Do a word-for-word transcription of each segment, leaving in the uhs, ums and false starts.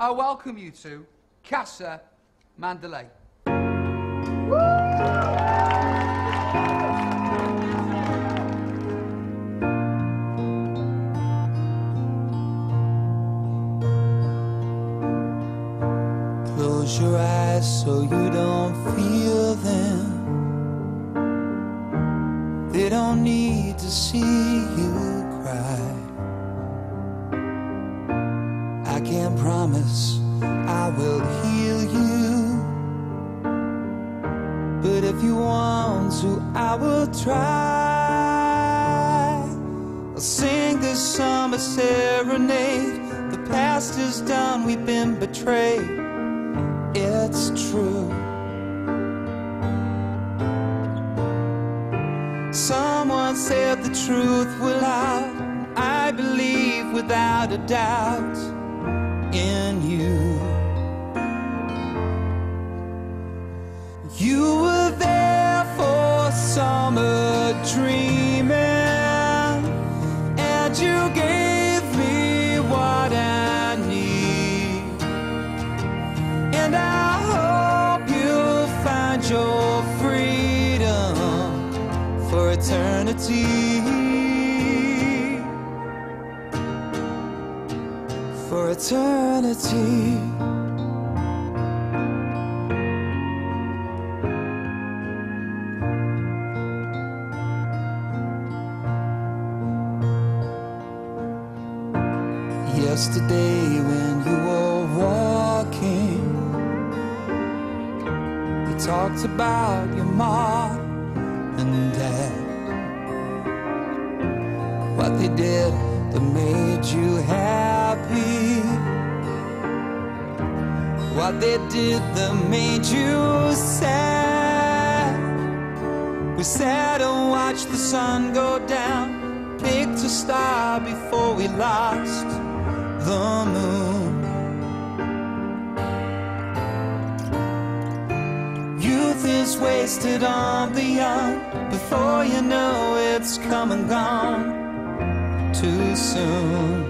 I welcome you to Casa Mandalay. Close your eyes so you don't feel them. They don't need to see you cry. I can't promise I will heal you, but if you want to, I will try. I'll sing this summer serenade. The past is done, we've been betrayed. It's true. Someone said the truth will out. I believe without a doubt in you. You were there for summer dreaming, and you gave me what I need. And I hope you'll find your freedom for eternity. For eternity. Yesterday when you were walking, they talked about your mom and dad, what they did that made you happy, what they did that made you sad. We sat and watched the sun go down, picked a star before we lost the moon. Youth is wasted on the young. Before you know it's come and gone too soon.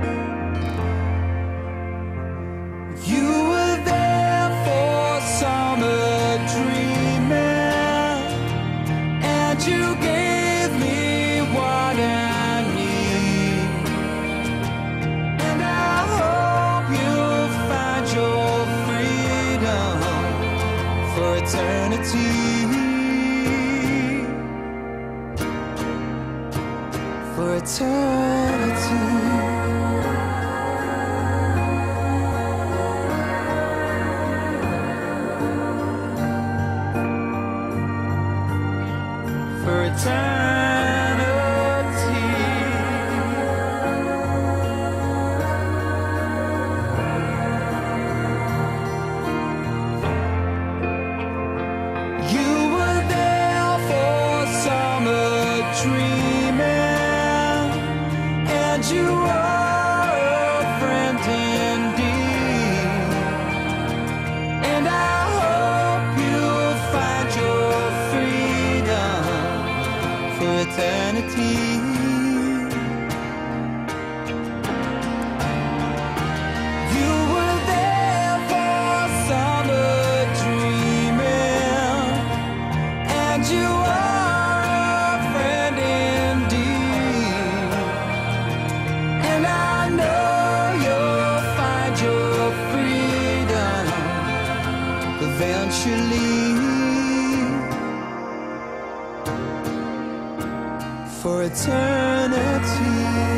You were there for summer dreaming, and you gave me what I need. And I hope you'll find your freedom for eternity. For eternity. For eternity. You were there for summer dreaming, and you are a friend indeed. And I hope you'll find your freedom for eternity. You were there for summer dreaming, and you are a friend indeed. And I know you'll find your freedom eventually. For eternity.